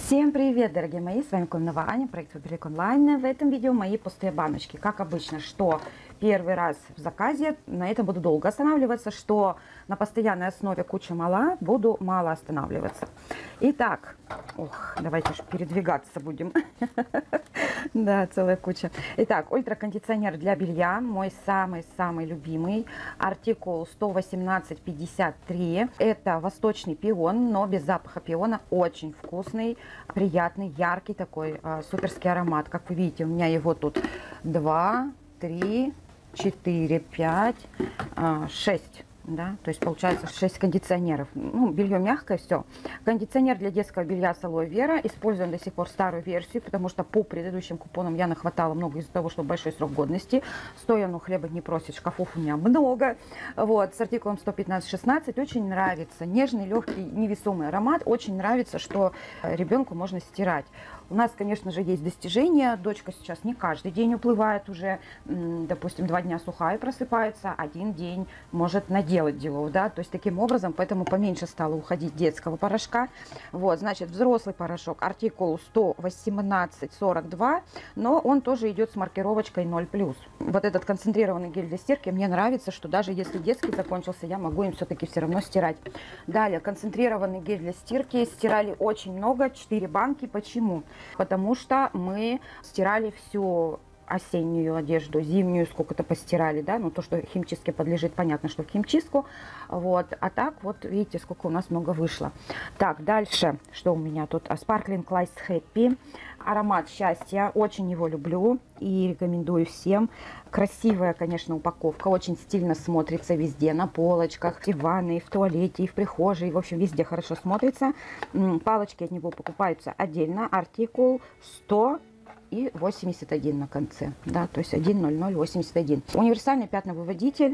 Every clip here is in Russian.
Всем привет, дорогие мои, с вами Кононова Аня, проект Фаберлик Онлайн. В этом видео мои пустые баночки. Как обычно, что первый раз в заказе, на этом буду долго останавливаться, что на постоянной основе куча мала, буду мало останавливаться. Итак, давайте же передвигаться будем. Да, целая куча. Итак, ультракондиционер для белья, мой самый-самый любимый, артикул 11853. Это восточный пион, но без запаха пиона, очень вкусный, приятный, яркий такой суперский аромат. Как вы видите, у меня его тут 2, 3, 4, 5, 6. Да, то есть получается 6 кондиционеров. Ну, белье мягкое, все. Кондиционер для детского белья с алоэ вера. Используем до сих пор старую версию, потому что по предыдущим купонам я нахватала много из-за того, что большой срок годности. Стоя, ну, хлеба не просит, шкафов у меня много. Вот, с артикулом 115-16 очень нравится. Нежный, легкий, невесомый аромат. Очень нравится, что ребенку можно стирать. У нас, конечно же, есть достижения. Дочка сейчас не каждый день уплывает уже. Допустим, 2 дня сухая просыпается, 1 день может наделать делов, да. То есть таким образом, поэтому поменьше стало уходить детского порошка. Вот, значит, взрослый порошок, артикул 118-42, но он тоже идет с маркировочкой 0+. Вот этот концентрированный гель для стирки мне нравится, что даже если детский закончился, я могу им все-таки все равно стирать. Далее, концентрированный гель для стирки. Стирали очень много, 4 банки. Почему? Потому что мы стирали всю осеннюю одежду, зимнюю сколько-то постирали, да, ну то, что химчистке подлежит, понятно, что в химчистку, вот, а так вот, видите, сколько у нас много вышло. Так, дальше, что у меня тут, Sparkling Light Happy, аромат счастья, очень его люблю и рекомендую всем. Красивая, конечно, упаковка, очень стильно смотрится везде, на полочках, и в ванной, и в туалете, и в прихожей, в общем, везде хорошо смотрится. Палочки от него покупаются отдельно, артикул 100 и 81 на конце, да, то есть 10081. Универсальный пятновыводитель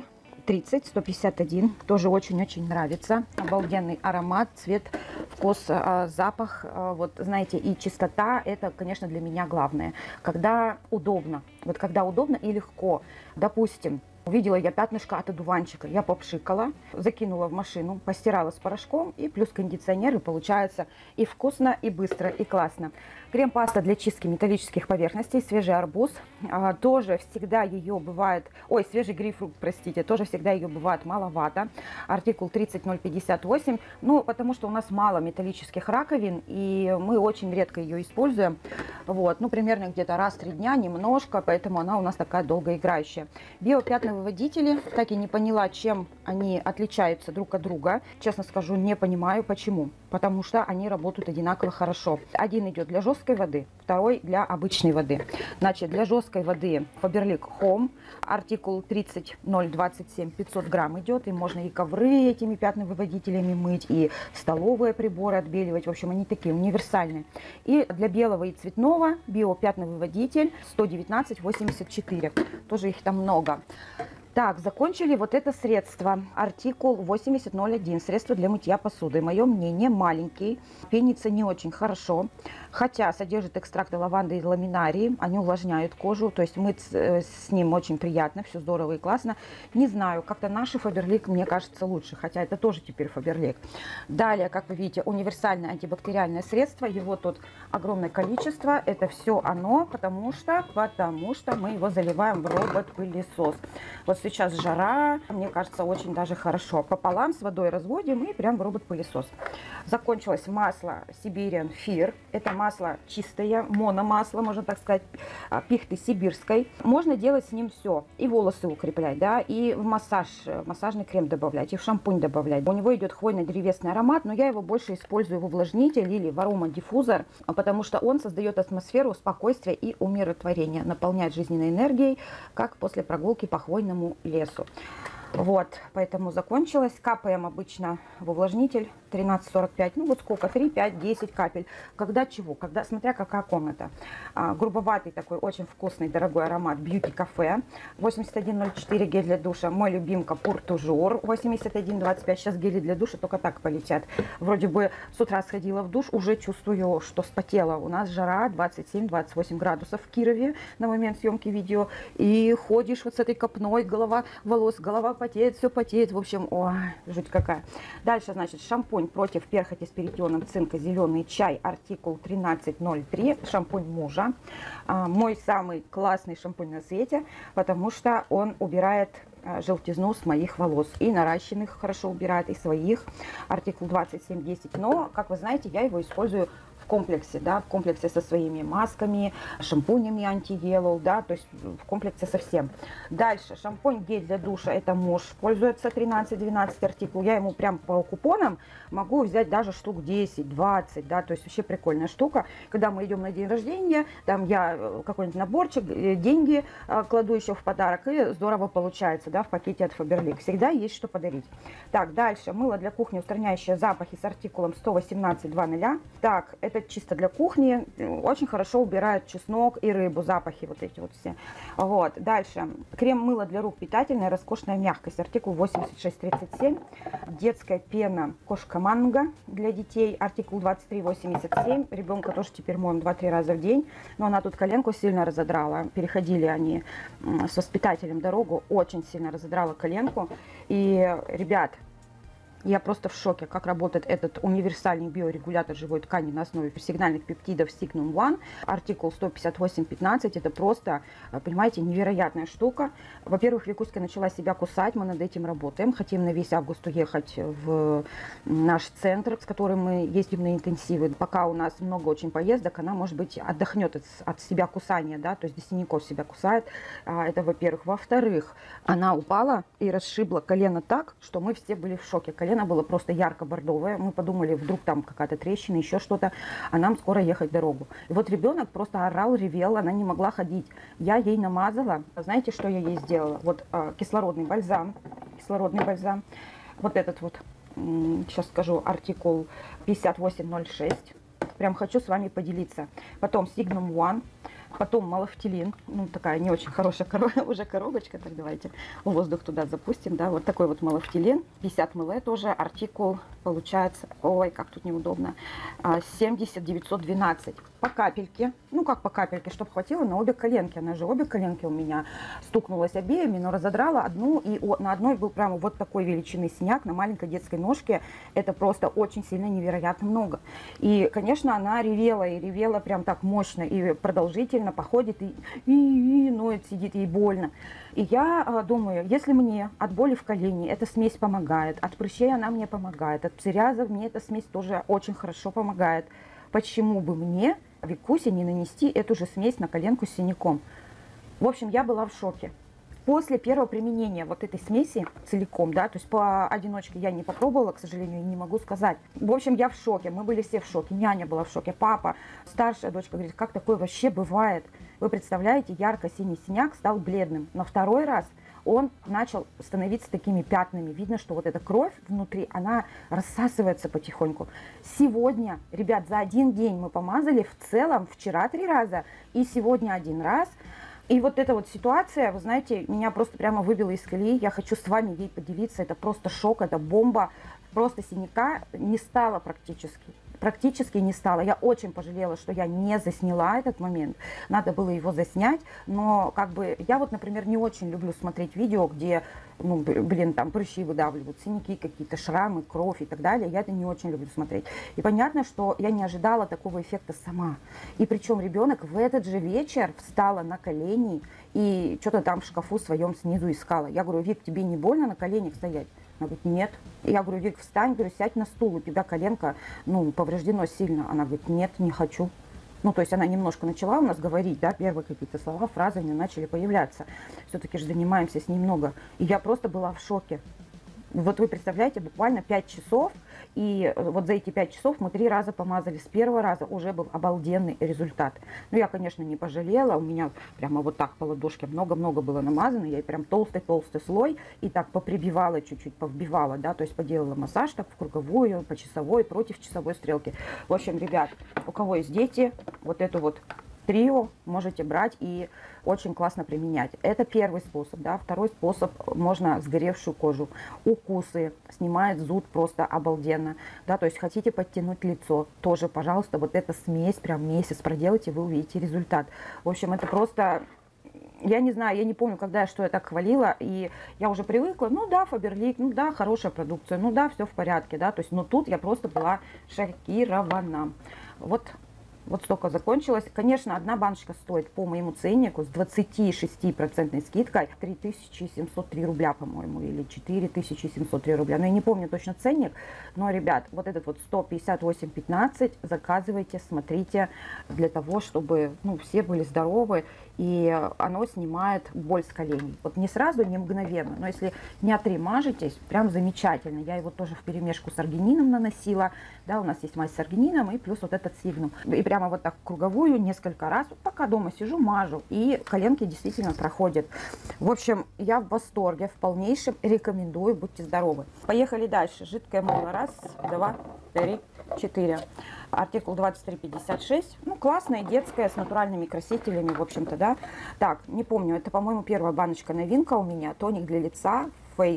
30-151, тоже очень-очень нравится. Обалденный аромат, цвет, вкус, запах, вот знаете, и чистота, это, конечно, для меня главное. Когда удобно, вот когда удобно и легко, допустим, увидела я пятнышко от одуванчика, я попшикала, закинула в машину, постирала с порошком и плюс кондиционер, и получается и вкусно, и быстро, и классно. Крем-паста для чистки металлических поверхностей, свежий арбуз, тоже всегда ее бывает, свежий грейпфрут, простите, тоже всегда ее бывает маловато. Артикул 30058, ну, потому что у нас мало металлических раковин, и мы очень редко ее используем, вот, ну, примерно где-то раз в 3 дня, немножко, поэтому она у нас такая долгоиграющая. Биопятновыводители, так и не поняла, чем они отличаются друг от друга, честно скажу, не понимаю, почему, потому что они работают одинаково хорошо. Один идет для жесткой воды, второй для обычной воды. Значит, для жесткой воды Faberlic Home, артикул 30027, 500 грамм идет, и можно и ковры этими пятновыводителями мыть, и столовые приборы отбеливать, в общем, они такие универсальные. И для белого и цветного биопятновыводитель 119-84, тоже их там много. Так, закончили вот это средство, артикул 8001, средство для мытья посуды. Мое мнение, маленький, пенится не очень хорошо, хотя содержит экстракты лаванды и ламинарии, они увлажняют кожу, то есть мыть с ним очень приятно, все здорово и классно. Не знаю, как-то наши Faberlic, мне кажется, лучше, хотя это тоже теперь Faberlic. Далее, как вы видите, универсальное антибактериальное средство, его тут огромное количество, это все оно, потому что мы его заливаем в робот-пылесос. Вот сейчас жара, мне кажется, очень даже хорошо. Пополам с водой разводим и прям в робот-пылесос. Закончилось масло Siberian Fir. Это масло чистое, мономасло, можно так сказать, пихты сибирской. Можно делать с ним все. И волосы укреплять, да, и в массажный крем добавлять, и в шампунь добавлять. У него идет хвойно-древесный аромат, но я его больше использую в увлажнитель или в аромадиффузор, потому что он создает атмосферу спокойствия и умиротворения, наполняет жизненной энергией, как после прогулки по хвойному лесу. Вот, поэтому закончилось. Капаем обычно в увлажнитель 13-45, ну вот сколько, 3, 5, 10 капель. Когда чего? Когда, смотря какая комната. Грубоватый такой, очень вкусный, дорогой аромат Beauty Cafe. 8104 гель для душа. Мой любимка Pour Toujours 8125. Сейчас гели для душа только так полетят. Вроде бы с утра сходила в душ, уже чувствую, что вспотела. У нас жара 27-28 градусов в Кирове на момент съемки видео. И ходишь вот с этой копной, голова, волос, голова все потеет, в общем, ой, жуть какая. Дальше, значит, шампунь против перхоти с перитоном цинка, зеленый чай, артикул 1303, шампунь мужа. Мой самый классный шампунь на свете, потому что он убирает желтизну с моих волос. И наращенных хорошо убирает, и своих. Артикул 2710. Но, как вы знаете, я его использую в комплексе, да, в комплексе со своими масками, шампунями анти-yellow, да, то есть в комплексе со всем. Дальше, шампунь гель для душа, это муж пользуется, 13-12 артикул. Я ему прям по купонам могу взять даже штук 10-20, да, то есть вообще прикольная штука. Когда мы идем на день рождения, там я какой-нибудь наборчик, деньги кладу еще в подарок, и здорово получается, да, в пакете от Faberlic. Всегда есть что подарить. Так, дальше, мыло для кухни, устраняющее запахи с артикулом 118-00. Так, это чисто для кухни, очень хорошо убирает чеснок и рыбу, запахи вот эти вот все. Вот, дальше, крем-мыло для рук питательная, роскошная мягкость, артикул 8637. Детская пена кошка манго для детей, артикул 2387. Ребенка тоже теперь моем 2-3 раза в день, но она тут коленку сильно разодрала. Переходили они с воспитателем дорогу, очень сильно разодрала коленку. И, ребят, я просто в шоке, как работает этот универсальный биорегулятор живой ткани на основе сигнальных пептидов Signum One. Артикул 158-15. Это просто, понимаете, невероятная штука. Во-первых, Викуська начала себя кусать, мы над этим работаем. Хотим на весь август уехать в наш центр, с которым мы ездим на интенсивы. Пока у нас много очень поездок, она, может быть, отдохнет от себя кусания, да, то есть до синяков себя кусает. Это, во-первых. Во-вторых, она упала и расшибла колено так, что мы все были в шоке. Колено было просто ярко-бордовое. Мы подумали, вдруг там какая-то трещина, еще что-то, а нам скоро ехать дорогу. И вот ребенок просто орал, ревел, она не могла ходить. Я ей намазала. Знаете, что я ей сделала? Вот кислородный бальзам. Вот этот вот, сейчас скажу, артикул 5806. Прям хочу с вами поделиться. Потом Signum One. Потом малофтилин, ну такая не очень хорошая уже коробочка, так давайте воздух туда запустим, да, вот такой вот малофтилин, 50 мл тоже, артикул получается, ой, как тут неудобно, 70-912, по капельке, ну как по капельке, чтобы хватило на обе коленки, она же обе коленки у меня стукнулась обеими, но разодрала одну, и на одной был прямо вот такой величины синяк, на маленькой детской ножке, это просто очень сильно невероятно много, и, конечно, она ревела, и ревела прям так мощно и продолжительно, походит и ноет, сидит, ей больно. И я думаю, если мне от боли в колене эта смесь помогает, от прыщей она мне помогает, от псориаза мне эта смесь тоже очень хорошо помогает, почему бы мне, Викусе, не нанести эту же смесь на коленку с синяком? В общем, я была в шоке. После первого применения вот этой смеси целиком, да, то есть по одиночке я не попробовала, к сожалению, и не могу сказать. В общем, я в шоке, мы были все в шоке, няня была в шоке, папа, старшая дочка говорит, как такое вообще бывает? Вы представляете, ярко-синий синяк стал бледным. На второй раз он начал становиться такими пятнами. Видно, что вот эта кровь внутри, она рассасывается потихоньку. Сегодня, ребят, за один день мы помазали в целом вчера 3 раза и сегодня 1 раз. И вот эта вот ситуация, вы знаете, меня просто прямо выбила из колеи. Я хочу с вами ей поделиться. Это просто шок, это бомба. Просто синяка не стало практически. Практически не стало. Я очень пожалела, что я не засняла этот момент. Надо было его заснять. Но как бы я вот, например, не очень люблю смотреть видео, где, ну, блин, там прыщи выдавливают, синяки какие-то, шрамы, кровь и так далее. Я это не очень люблю смотреть. И понятно, что я не ожидала такого эффекта сама. И причем ребенок в этот же вечер встала на колени и что-то там в шкафу своем снизу искала. Я говорю, Вик, тебе не больно на коленях стоять? Она говорит, нет. Я говорю, Вик, встань, говорю, сядь на стул, у тебя коленка, ну, повреждено сильно. Она говорит, нет, не хочу. Ну, то есть она немножко начала у нас говорить, да, первые какие-то слова, фразы у нее начали появляться. Все-таки же занимаемся с ней много. И я просто была в шоке. Вот вы представляете, буквально 5 часов, и вот за эти 5 часов мы 3 раза помазали. С первого раза уже был обалденный результат. Ну, я, конечно, не пожалела, у меня прямо вот так по ладошке много-много было намазано, я прям толстый-толстый слой, и так поприбивала чуть-чуть, повбивала, да, то есть поделала массаж так в круговую, по часовой, против часовой стрелки. В общем, ребят, у кого есть дети, вот эту вот трио можете брать и очень классно применять. Это первый способ, да. Второй способ, можно сгоревшую кожу. Укусы, снимает зуд просто обалденно, да, то есть хотите подтянуть лицо, тоже, пожалуйста, вот эта смесь, прям месяц проделайте, вы увидите результат. В общем, это просто Я не знаю, я не помню, когда я что я так хвалила, и я уже привыкла, ну да, Фаберлик, ну да, хорошая продукция, ну да, все в порядке, да, то есть, но тут я просто была шокирована. Вот столько закончилось. Конечно, одна баночка стоит по моему ценнику с 26% скидкой 3703 рубля, по-моему, или 4703 рубля. Но я не помню точно ценник. Но, ребят, вот этот вот 158,15 заказывайте, смотрите, для того, чтобы, ну, все были здоровы. И оно снимает боль с коленей. Вот не сразу, не мгновенно, но если дня 3 мажетесь, прям замечательно. Я его тоже в перемешку с аргинином наносила. Да, у нас есть мазь с аргинином и плюс вот этот сигнум. И прямо вот так круговую несколько раз, пока дома сижу, мажу. И коленки действительно проходят. В общем, я в восторге, в полнейшем. Рекомендую, будьте здоровы. Поехали дальше. Жидкое мыло. Раз, два, три, 4. Артикул 2356. Ну, классная, детская, с натуральными красителями, в общем-то, да. Так, не помню, это, по-моему, первая баночка новинка у меня. Тоник для лица,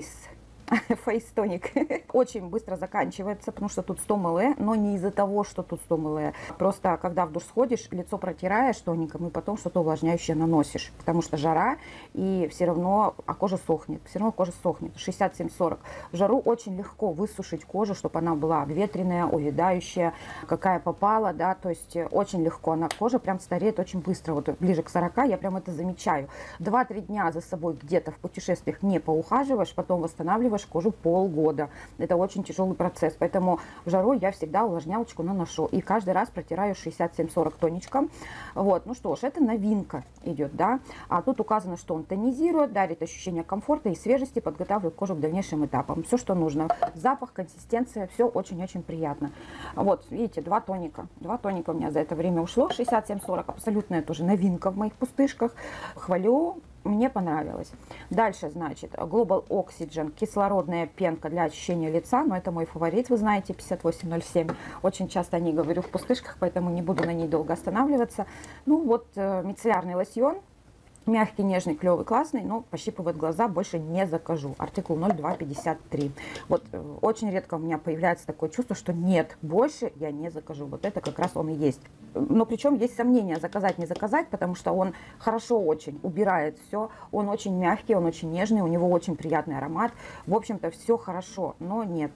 Face тоник. Очень быстро заканчивается, потому что тут 100 мл, но не из-за того, что тут 100 мл. Просто, когда в душ сходишь, лицо протираешь тоником и потом что-то увлажняющее наносишь. Потому что жара, и все равно кожа сохнет. Все равно кожа сохнет. 67-40. В жару очень легко высушить кожу, чтобы она была обветренная, увядающая, какая попала, да. То есть очень легко. Кожа прям стареет очень быстро. Вот ближе к 40 я прям это замечаю. 2-3 дня за собой где-то в путешествиях не поухаживаешь, потом восстанавливаешь кожу полгода. Это очень тяжелый процесс, поэтому в жару я всегда увлажнялочку наношу и каждый раз протираю 67-40 тоничком. Вот, ну что ж, это новинка идет, да. А тут указано, что он тонизирует, дарит ощущение комфорта и свежести, подготавливает кожу к дальнейшим этапам. Все, что нужно. Запах, консистенция, все очень-очень приятно. Вот, видите, 2 тоника. 2 тоника у меня за это время ушло. 67-40, абсолютная тоже новинка в моих пустышках. Хвалю. Мне понравилось. Дальше, значит, Global Oxygen, кислородная пенка для очищения лица. Но это мой фаворит, вы знаете, 5807. Очень часто о ней говорю в пустышках, поэтому не буду на ней долго останавливаться. Ну вот, мицеллярный лосьон. Мягкий, нежный, клевый, классный, но пощипывает глаза, больше не закажу. Артикул 0253. Вот очень редко у меня появляется такое чувство, что нет, больше я не закажу. Вот это как раз он и есть. Но причем есть сомнения, заказать, не заказать, потому что он хорошо очень убирает все. Он очень мягкий, он очень нежный, у него очень приятный аромат. В общем-то, все хорошо, но нет.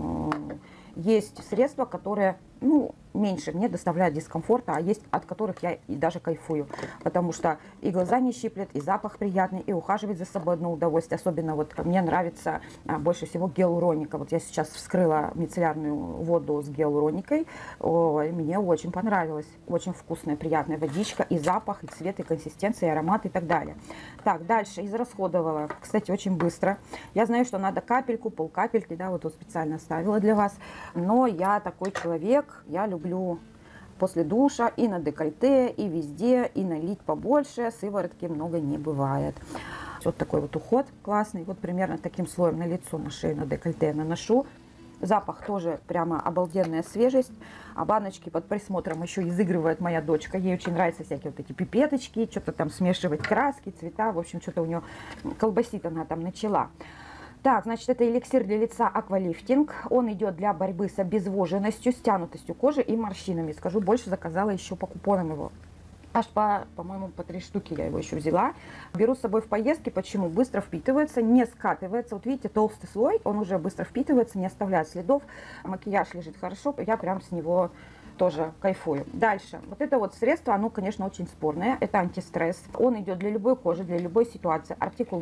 Есть средства, которые, ну, меньше мне доставляют дискомфорта, а есть от которых я и даже кайфую. Потому что и глаза не щиплет, и запах приятный, и ухаживать за собой одно удовольствие. Особенно вот мне нравится больше всего гиалуроника. Вот я сейчас вскрыла мицеллярную воду с гиалуроникой. Ой, мне очень понравилось. Очень вкусная, приятная водичка. И запах, и цвет, и консистенция, и аромат, и так далее. Так, дальше израсходовала. Кстати, очень быстро. Я знаю, что надо капельку, полкапельки, да, вот тут специально оставила для вас. Но я такой человек, я люблю после душа и на декольте, и везде, и налить побольше. Сыворотки много не бывает. Вот такой вот уход классный. Вот примерно таким слоем на лицо, на шею, на декольте наношу. Запах тоже прямо обалденная свежесть. А баночки под присмотром еще изыгрывает моя дочка. Ей очень нравятся всякие вот эти пипеточки, что-то там смешивать краски, цвета. В общем, что-то у нее колбасит она там начала. Так, значит, это эликсир для лица Аквалифтинг. Он идет для борьбы с обезвоженностью, стянутостью кожи и морщинами. Скажу больше, заказала еще по купонам его. Аж по-моему, по 3 штуки я его еще взяла. Беру с собой в поездки. Почему? Быстро впитывается, не скатывается. Вот видите, толстый слой, он уже быстро впитывается, не оставляет следов. Макияж лежит хорошо, я прям с него тоже кайфую. Дальше. Вот это вот средство, оно, конечно, очень спорное. Это антистресс. Он идет для любой кожи, для любой ситуации. Артикул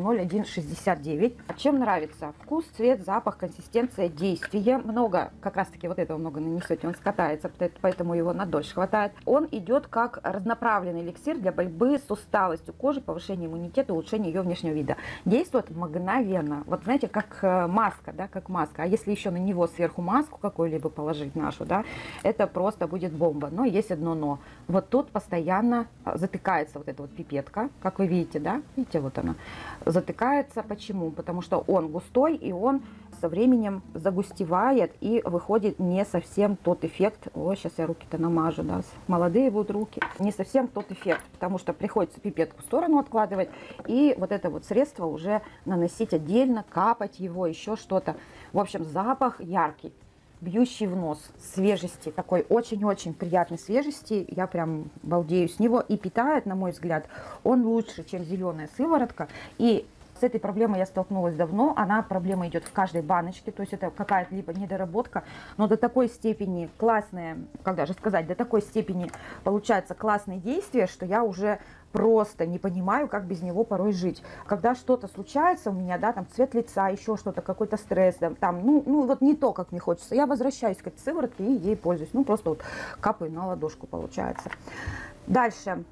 0169. Чем нравится? Вкус, цвет, запах, консистенция, действие. Много, как раз таки вот этого много нанесете, он скатается, поэтому его на дольше хватает. Он идет как разноправленный эликсир для борьбы с усталостью кожи, повышения иммунитета, улучшения ее внешнего вида. Действует мгновенно. Вот знаете, как маска, да, как маска. А если еще на него сверху маску какую-либо положить нашу, да, это просто будет бомба. Но есть одно но. Вот тут постоянно затыкается вот эта вот пипетка, как вы видите, да? Видите, вот она затыкается. Почему? Потому что он густой, и он со временем загустевает, и выходит не совсем тот эффект. Ой, сейчас я руки-то намажу, да? Молодые будут руки. Не совсем тот эффект, потому что приходится пипетку в сторону откладывать, и вот это вот средство уже наносить отдельно, капать его, еще что-то. В общем, запах яркий. бьющий в нос, свежести, такой очень-очень приятной свежести, я прям балдею с него, и питает, на мой взгляд, он лучше, чем зеленая сыворотка, и с этой проблемой я столкнулась давно, проблема идет в каждой баночке, то есть это какая-то либо недоработка, но до такой степени классные, как даже сказать, до такой степени получается классные действия, что я уже просто не понимаю, как без него порой жить. Когда что-то случается у меня, да, там цвет лица, еще что-то, какой-то стресс, там, ну вот не то, как мне хочется, я возвращаюсь к этой сыворотке и ей пользуюсь, ну просто вот капаю на ладошку получается. Дальше.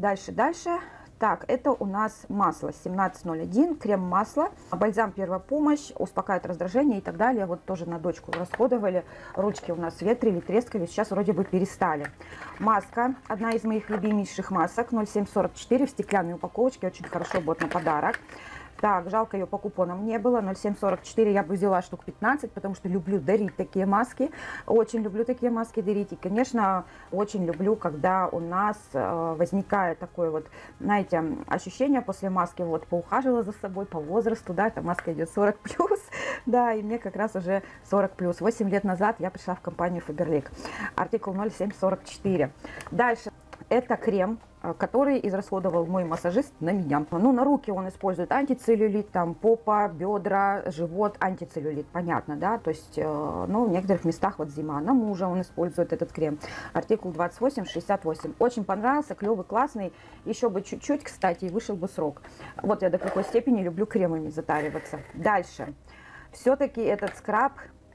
Так, это у нас масло 1701, крем-масло, бальзам первая помощь, успокаивает раздражение и так далее. Вот тоже на дочку расходовали, ручки у нас ветрили, трескали, сейчас вроде бы перестали. Маска, одна из моих любимейших масок, 0744 в стеклянной упаковочке, очень хорошо будет на подарок. Так, жалко, ее по купонам не было, 0744 я бы взяла штук 15, потому что люблю дарить такие маски, очень люблю такие маски дарить. И, конечно, очень люблю, когда у нас возникает такое вот, знаете, ощущение после маски, вот, поухаживала за собой по возрасту, да, эта маска идет 40+, да, и мне как раз уже 40+. 8 лет назад я пришла в компанию Faberlic, артикул 0744. Дальше. Это крем, который израсходовал мой массажист на меня. Ну, на руки он использует антицеллюлит, там, попа, бедра, живот, антицеллюлит, понятно, да? То есть, ну, в некоторых местах вот зима. На мужа он использует этот крем. Артикул 2868. Очень понравился, клевый, классный. Еще бы чуть-чуть, кстати, и вышел бы срок. Вот я до какой степени люблю кремами затариваться. Дальше. Все-таки этот скраб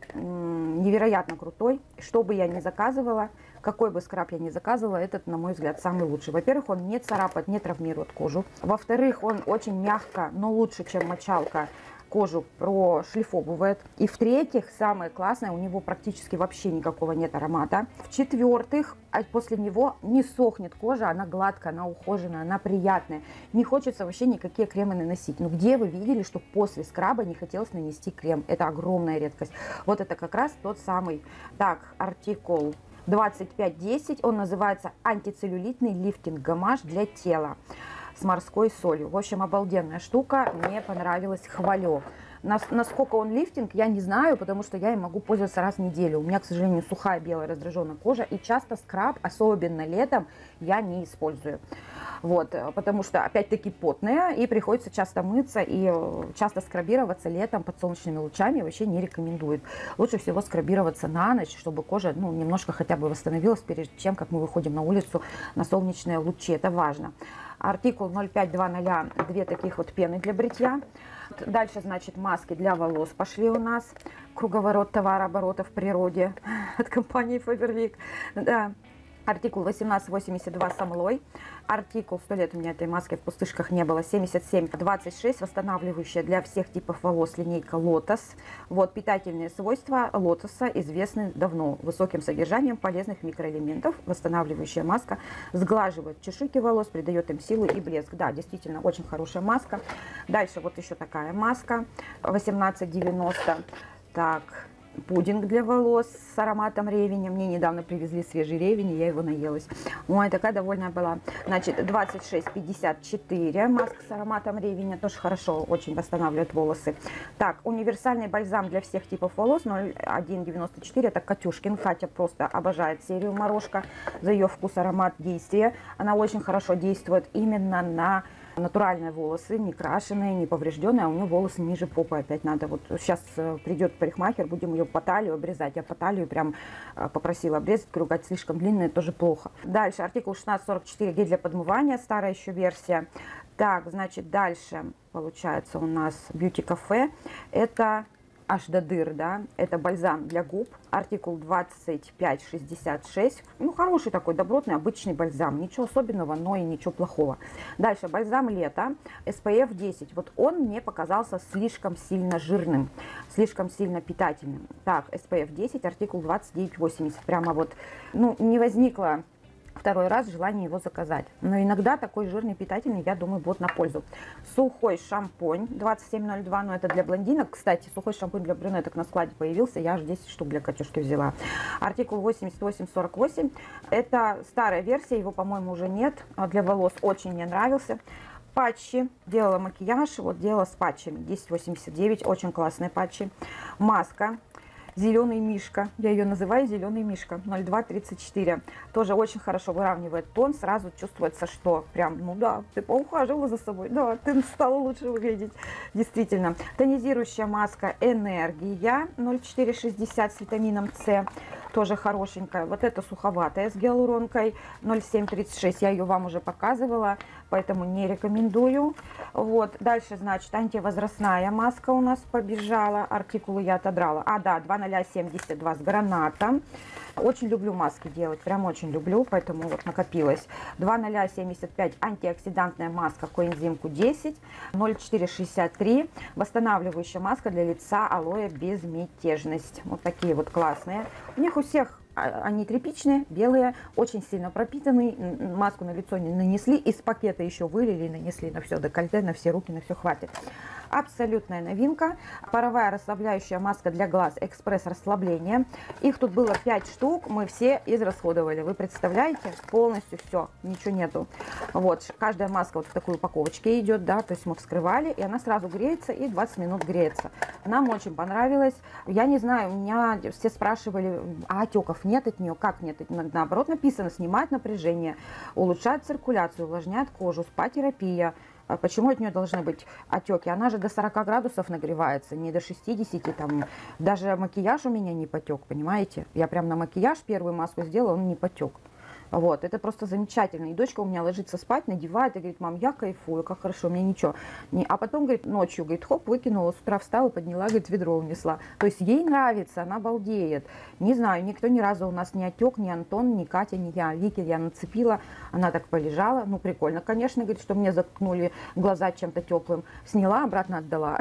невероятно крутой. Что бы я ни заказывала, какой бы скраб я ни заказывала, этот, на мой взгляд, самый лучший. Во-первых, он не царапает, не травмирует кожу. Во-вторых, он очень мягко, но лучше, чем мочалка, кожу прошлифовывает. И в-третьих, самое классное, у него практически вообще никакого нет аромата. В-четвертых, после него не сохнет кожа, она гладкая, она ухоженная, она приятная. Не хочется вообще никакие кремы наносить. Но где вы видели, что после скраба не хотелось нанести крем? Это огромная редкость. Вот это как раз тот самый. Так, артикул 2510, он называется антицеллюлитный лифтинг-гамаш для тела с морской солью. В общем, обалденная штука, мне понравилось, хвалю. Насколько он лифтинг, я не знаю, потому что я им могу пользоваться раз в неделю. У меня, к сожалению, сухая белая раздраженная кожа, и часто скраб, особенно летом, я не использую. Вот, потому что, опять-таки, потная, и приходится часто мыться, и часто скрабироваться летом под солнечными лучами вообще не рекомендуют. Лучше всего скрабироваться на ночь, чтобы кожа, ну, немножко хотя бы восстановилась перед тем, как мы выходим на улицу на солнечные лучи. Это важно. Артикул 0520, две таких вот пены для бритья. Дальше, значит, маски для волос пошли у нас. Круговорот товарооборота в природе от компании Faberlic. Да. Артикул 1882 Самлой. Артикул 100 лет у меня этой маски в пустышках не было. 7726 восстанавливающая для всех типов волос линейка Лотос. Вот питательные свойства лотоса известны давно. Высоким содержанием полезных микроэлементов. Восстанавливающая маска сглаживает чешуйки волос, придает им силу и блеск. Да, действительно, очень хорошая маска. Дальше вот еще такая маска 1890. Так, пудинг для волос с ароматом ревеня. Мне недавно привезли свежий ревень, и я его наелась. Ой, такая довольная была. Значит, 2654 маска с ароматом ревеня. Тоже хорошо, очень восстанавливает волосы. Так, универсальный бальзам для всех типов волос 0194. Это Катюшкин. Катя просто обожает серию Морошка за ее вкус, аромат, действие. Она очень хорошо действует именно на натуральные волосы, не крашеные, не поврежденные, а у нее волосы ниже попы опять надо. Вот сейчас придет парикмахер, будем ее по талию обрезать. Я по талию прям попросила обрезать, говорю, слишком длинные, тоже плохо. Дальше, артикул 1644, гель для подмывания, старая еще версия. Так, значит, дальше получается у нас Beauty Cafe. Это аж до дыр, да, это бальзам для губ, артикул 2566, ну, хороший такой, добротный, обычный бальзам, ничего особенного, но и ничего плохого. Дальше, бальзам лето, SPF 10, вот он мне показался слишком сильно жирным, слишком сильно питательным. Так, SPF 10, артикул 2980, прямо вот, ну, не возникло второй раз желание его заказать. Но иногда такой жирный, питательный, я думаю, будет на пользу. Сухой шампунь 2702, но это для блондинок. Кстати, сухой шампунь для брюнеток на складе появился. Я аж 10 штук для Катюшки взяла. Артикул 8848. Это старая версия, его, по-моему, уже нет. А для волос очень мне нравился. Патчи. Делала макияж, вот делала с патчами. 1089, очень классные патчи. Маска. Зеленый мишка. Я ее называю зеленый мишка 0234. Тоже очень хорошо выравнивает тон. Сразу чувствуется, что прям, ну да, ты поухаживала за собой. Да, ты стала лучше выглядеть. Действительно. Тонизирующая маска Энергия 0460 с витамином С. Тоже хорошенькая. Вот эта суховатая с гиалуронкой 0736. Я ее вам уже показывала, поэтому не рекомендую. Вот. Дальше, значит, антивозрастная маска у нас побежала. Артикулы я отодрала. А, да, 2072 с гранатом. Очень люблю маски делать, прям очень люблю, поэтому вот накопилось. 2075 антиоксидантная маска коэнзим Q10, 0463 восстанавливающая маска для лица алоэ безмятежность. Вот такие вот классные. У них у всех они тряпичные, белые, очень сильно пропитанные. Маску на лицо не нанесли, из пакета еще вылили, нанесли на все декольте, на все руки, на все хватит. Абсолютная новинка. Паровая расслабляющая маска для глаз экспресс расслабления. Их тут было 5 штук, мы все израсходовали. Вы представляете? Полностью все, ничего нету. Вот, каждая маска вот в такой упаковочке идет, да, то есть мы вскрывали, и она сразу греется, и 20 минут греется. Нам очень понравилось. Я не знаю, меня все спрашивали, а отеков нет от нее? Как нет? Наоборот написано, снимает напряжение, улучшает циркуляцию, увлажняет кожу, спа-терапия. Почему от нее должны быть отеки? Она же до 40 градусов нагревается, не до 60. Там, даже макияж у меня не потек, понимаете? Я прям на макияж первую маску сделала, он не потек. Вот, это просто замечательно. И дочка у меня ложится спать, надевает и говорит, мам, я кайфую, как хорошо, мне ничего. А потом, говорит, ночью, говорит, хоп, выкинула, с утра встала, подняла, говорит, ведро унесла. То есть ей нравится, она балдеет. Не знаю, никто ни разу у нас не отек, ни Антон, ни Катя, ни я. Вики я нацепила, она так полежала. Ну, прикольно, конечно, говорит, что мне заткнули глаза чем-то теплым. Сняла, обратно отдала.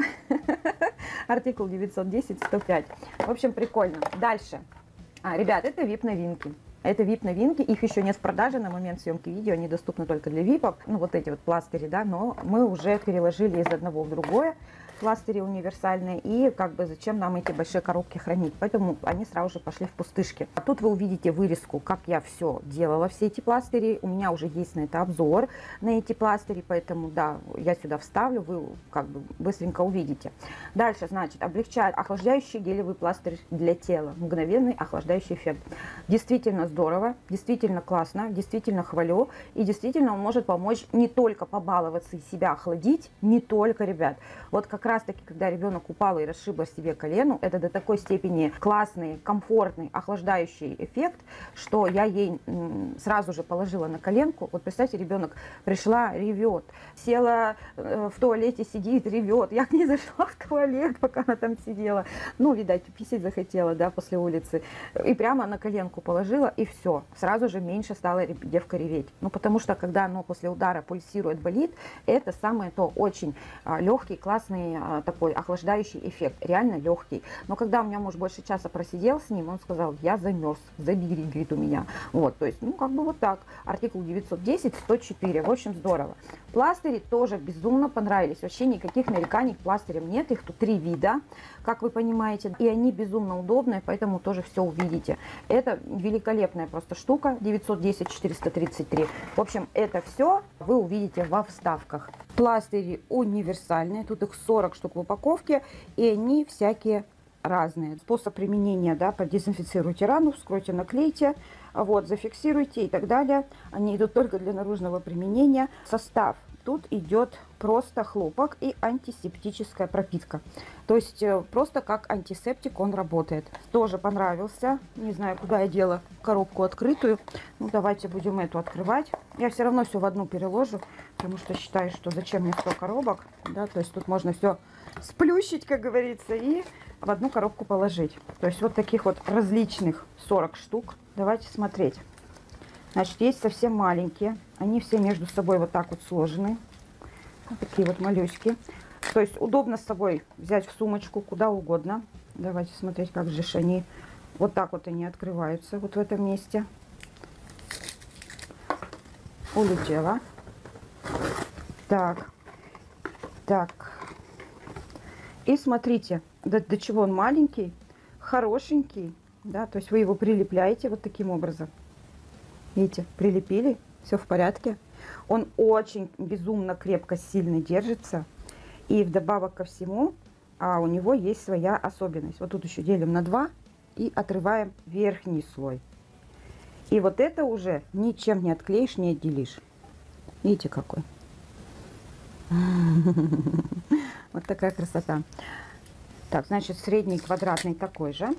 Артикул 910-105. В общем, прикольно. Дальше. Ребят, это VIP-новинки. Это VIP-новинки, их еще нет в продаже на момент съемки видео, они доступны только для VIP-ов. Ну, вот эти вот пластыри, да, но мы уже переложили из одного в другое. Пластыри универсальные, и как бы зачем нам эти большие коробки хранить, поэтому они сразу же пошли в пустышки. А тут вы увидите вырезку, как я все делала, все эти пластыри, у меня уже есть на это обзор на эти пластыри, поэтому да, я сюда вставлю, вы как бы быстренько увидите. Дальше, значит, облегчает охлаждающий гелевый пластырь для тела, мгновенный охлаждающий эффект. Действительно здорово, действительно классно, действительно хвалю, и действительно он может помочь не только побаловаться и себя охладить, не только, ребят, вот как раз таки, когда ребенок упал и расшибла себе колену, это до такой степени классный, комфортный, охлаждающий эффект, что я ей сразу же положила на коленку. Вот представьте, ребенок пришла, ревет, села в туалете, сидит, ревет. Я к ней зашла в туалет, пока она там сидела. Ну, видать, писать захотела, да, после улицы. И прямо на коленку положила, и все. Сразу же меньше стала девка реветь. Ну, потому что, когда оно после удара пульсирует, болит, это самое то, очень легкий, классный такой охлаждающий эффект, реально легкий. Но когда у меня муж больше часа просидел с ним, он сказал, я замерз, забери, говорит, у меня. Вот, то есть, ну, как бы вот так. Артикул 910-104, в общем, здорово. Пластыри тоже безумно понравились, вообще никаких нареканий к пластырям нет, их тут 3 вида, как вы понимаете, и они безумно удобные, поэтому тоже все увидите. Это великолепная просто штука, 910-433. В общем, это все вы увидите во вставках. Пластыри универсальные, тут их 40 штук в упаковке, и они всякие разные. Способ применения, да, продезинфицируйте рану, вскройте, наклейте, вот, зафиксируйте и так далее. Они идут только для наружного применения. Состав. Тут идет просто хлопок и антисептическая пропитка. То есть просто как антисептик он работает. Тоже понравился. Не знаю, куда я дела коробку открытую. Ну, давайте будем эту открывать. Я все равно все в одну переложу, потому что считаю, что зачем мне 100 коробок. Да, то есть тут можно все сплющить, как говорится, и в одну коробку положить. То есть вот таких вот различных 40 штук. Давайте смотреть. Значит, есть совсем маленькие. Они все между собой вот так вот сложены. Вот такие вот малюськи. То есть удобно с собой взять в сумочку куда угодно. Давайте смотреть, как же они. Вот так вот они открываются. Вот в этом месте. Улетела. Так. Так. И смотрите, до чего он маленький, хорошенький. Да, то есть вы его прилепляете вот таким образом. Видите, прилепили, все в порядке. Он очень безумно крепко, сильно держится. И вдобавок ко всему, у него есть своя особенность. Вот тут еще делим на 2. и отрываем верхний слой. И вот это уже ничем не отклеишь, не отделишь. Видите, какой? Вот такая красота. Так, значит, средний квадратный такой же.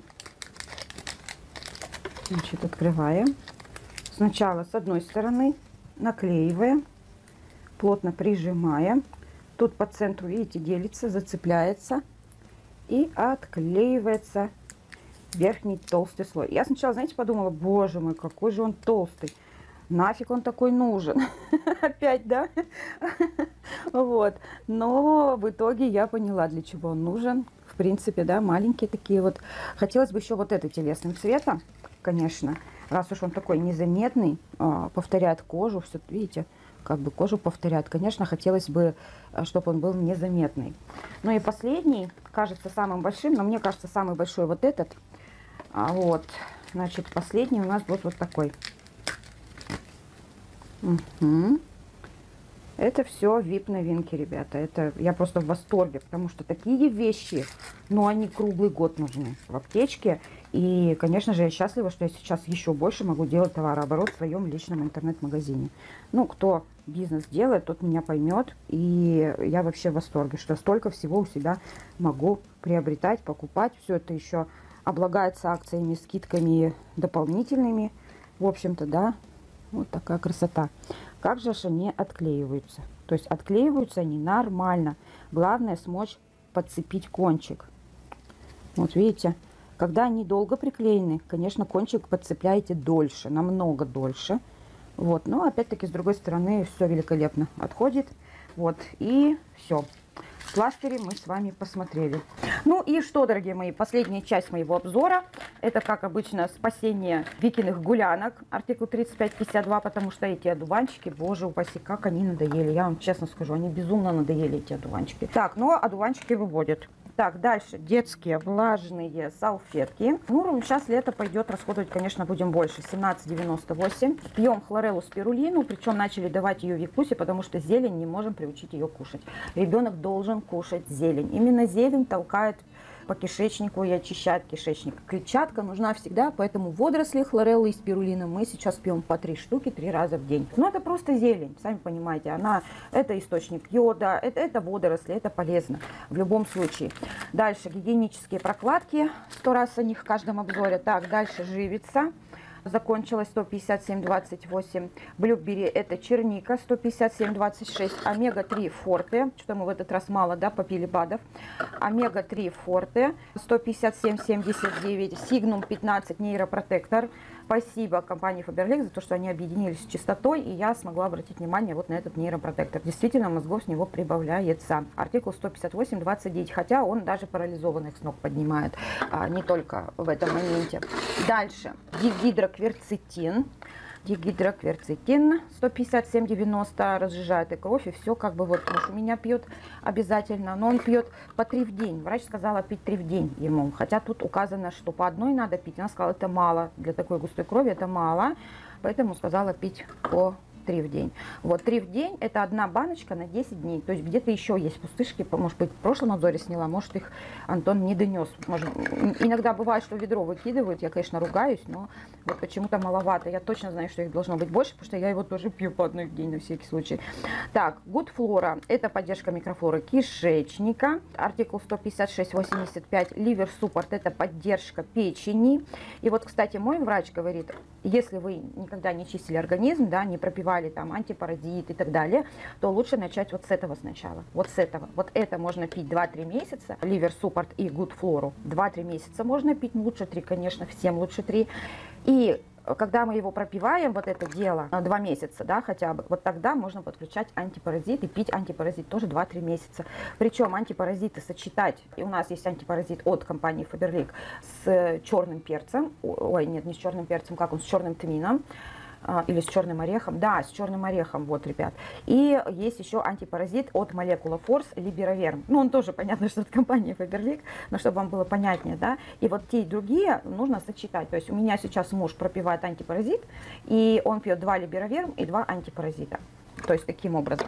Значит, открываем. Сначала с одной стороны наклеиваем, плотно прижимаем. Тут по центру, видите, делится, зацепляется и отклеивается верхний толстый слой. Я сначала, знаете, подумала, боже мой, какой же он толстый. Нафиг он такой нужен? Опять, да? Вот. Но в итоге я поняла, для чего он нужен. В принципе, да, маленькие такие вот. Хотелось бы еще вот это телесным цветом, конечно. Раз уж он такой незаметный, повторяет кожу, все, видите, как бы кожу повторяет. Конечно, хотелось бы, чтобы он был незаметный. Ну и последний, кажется, самым большим, но мне кажется, самый большой вот этот. Вот, значит, последний у нас будет вот такой. Угу. Это все VIP-новинки, ребята. Это я просто в восторге, потому что такие вещи, ну, они круглый год нужны в аптечке. И, конечно же, я счастлива, что я сейчас еще больше могу делать товарооборот в своем личном интернет-магазине. Ну, кто бизнес делает, тот меня поймет. И я вообще в восторге, что столько всего у себя могу приобретать, покупать. Все это еще облагается акциями, скидками дополнительными. В общем-то, да, вот такая красота. Как же они отклеиваются? То есть отклеиваются они нормально. Главное смочь подцепить кончик. Вот видите, когда они долго приклеены, конечно, кончик подцепляете дольше, намного дольше. Вот, но опять-таки с другой стороны все великолепно отходит. Вот, и все. Пластыри мы с вами посмотрели. Ну и что, дорогие мои, последняя часть моего обзора. Это, как обычно, спасение Викиных гулянок. Артикул 3552, потому что эти одуванчики, боже упаси, как они надоели. Я вам честно скажу, они безумно надоели, эти одуванчики. Так, но одуванчики выводят. Так, дальше детские влажные салфетки. Ну, сейчас лето пойдет, расходовать, конечно, будем больше. 17,98. Пьем хлореллу спирулину, причем начали давать ее Викусе, потому что зелень не можем приучить ее кушать. Ребенок должен кушать зелень. Именно зелень толкает по кишечнику и очищает кишечник. Клетчатка нужна всегда, поэтому водоросли, хлореллы и спирулина мы сейчас пьем по 3 штуки 3 раза в день. Но это просто зелень, сами понимаете, это источник йода, это водоросли, это полезно в любом случае. Дальше гигиенические прокладки, 100 раз о них в каждом обзоре. Так, дальше живица. Закончилась 157,28. Блюбери это черника 157,26. Омега-3 форте. Что-то мы в этот раз мало, да, попили БАДов. Омега-3 форте 157,79. Сигнум 15 нейропротектор. Спасибо компании Faberlic за то, что они объединились с чистотой, и я смогла обратить внимание вот на этот нейропротектор. Действительно, мозгов с него прибавляется. Артикул 158,29, хотя он даже парализованных с ног поднимает, не только в этом моменте. Дальше. Дигидрокверцетин. Дигидрокверцетин 157,90 разжижает и кровь, и все, как бы вот муж у меня пьет обязательно, но он пьет по 3 в день. Врач сказала пить 3 в день ему, хотя тут указано, что по одной надо пить. Она сказала, это мало, для такой густой крови это мало, поэтому сказала пить по 3 в день. Вот 3 в день это одна баночка на 10 дней. То есть где-то еще есть пустышки, может быть, в прошлом обзоре сняла, может их Антон не донес. Может, иногда бывает, что ведро выкидывают, я, конечно, ругаюсь, но вот почему-то маловато. Я точно знаю, что их должно быть больше, потому что я его тоже пью по одной в день на всякий случай. Так, Good Flora это поддержка микрофлоры кишечника. Артикул 156,85. Liver Support это поддержка печени. И вот, кстати, мой врач говорит, если вы никогда не чистили организм, да, не пропивали там антипаразит и так далее, то лучше начать вот с этого сначала. Вот с этого. Вот это можно пить 2-3 месяца. Liver Support и Good Flora 2-3 месяца можно пить. Лучше 3, конечно, всем лучше 3. И когда мы его пропиваем, вот это дело, 2 месяца, да, хотя бы, вот тогда можно подключать антипаразит и пить антипаразит тоже 2-3 месяца. Причем антипаразиты сочетать, и у нас есть антипаразит от компании Faberlic с черным перцем, ой, нет, не с черным перцем, как он, с черным тмином, или с черным орехом, да, с черным орехом, вот, ребят. И есть еще антипаразит от Molecular Force Liberaverm. Ну, он тоже, понятно, что от компании Faberlic, но чтобы вам было понятнее, да. И вот те и другие нужно сочетать. То есть у меня сейчас муж пропивает антипаразит, и он пьет 2 Liberaverm и 2 антипаразита. То есть таким образом.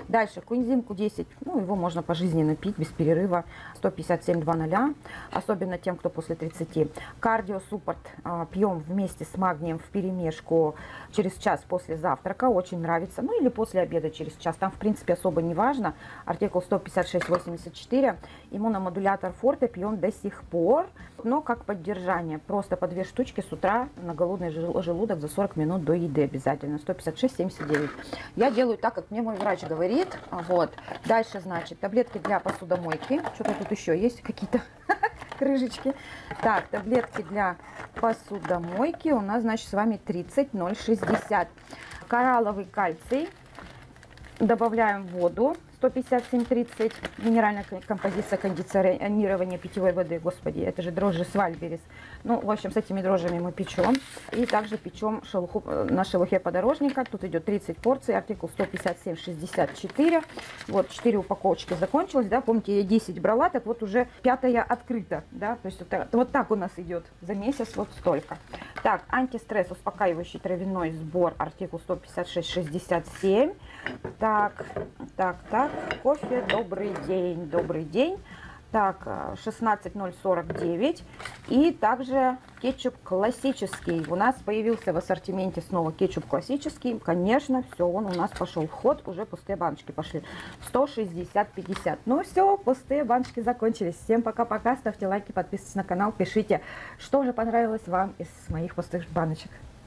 Дальше Куинзим Q10, ну его можно пожизненно пить без перерыва, 157,2 особенно тем, кто после 30. Кардио Суппорт пьем вместе с магнием вперемешку через час после завтрака, очень нравится, ну или после обеда через час, там в принципе особо не важно. Артикул 156,84, иммуномодулятор Форте пьем до сих пор, но как поддержание, просто по 2 штучки с утра на голодный желудок за 40 минут до еды обязательно, 156,79. Я делаю так, как мне мой врач говорит. Вот. Дальше, значит, таблетки для посудомойки. Что-то тут еще есть какие-то крышечки. Так, таблетки для посудомойки у нас, значит, с вами 30,060. Коралловый кальций. Добавляем воду. 157,30. Минеральная композиция кондиционирования питьевой воды. Господи, это же дрожжи Свальберис. Ну, в общем, с этими дрожжами мы печем. И также печем шелуху, на шелухе подорожника. Тут идет 30 порций. Артикул 157,64. Вот, 4 упаковочки закончилось. Да, помните, я 10 брала, так вот уже 5-я открыта. Да, то есть вот так у нас идет за месяц вот столько. Так, антистресс, успокаивающий травяной сбор. Артикул 156,67. Так. Кофе, добрый день, добрый день. Так, 16,049. И также кетчуп классический. У нас появился в ассортименте снова кетчуп классический. Конечно, все, он у нас пошел в ход. Уже пустые баночки пошли. 160,50. Ну все, пустые баночки закончились. Всем пока-пока. Ставьте лайки, подписывайтесь на канал. Пишите, что же понравилось вам из моих пустых баночек.